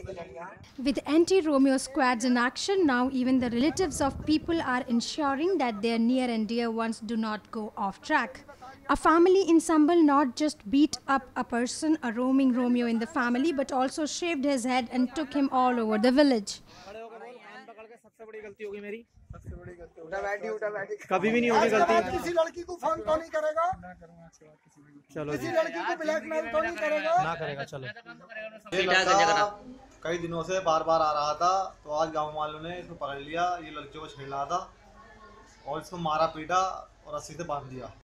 With anti-Romeo squads in action now, even the relatives of people are ensuring that their near and dear ones do not go off track. A family in Sambhal not just beat up a person, a roaming Romeo in the family, but also shaved his head and took him all over the village. सबसे बड़ी गलती होगी मेरी, सबसे बड़ी गलती उठा बैठी कभी भी नहीं होगी गलती। किसी लड़की को फोन तो नहीं करेगा, चलो किसी लड़की को ब्लैकमेल तो नहीं करेगा, ना करेगा। चलो ये लड़का कई दिनों से बार बार आ रहा था, तो आज गांव वालों ने इसको पकड़ लिया। ये लड़कियों को छेड़ रहा था और इसको मारा पीटा और रस्सी से बांध दिया।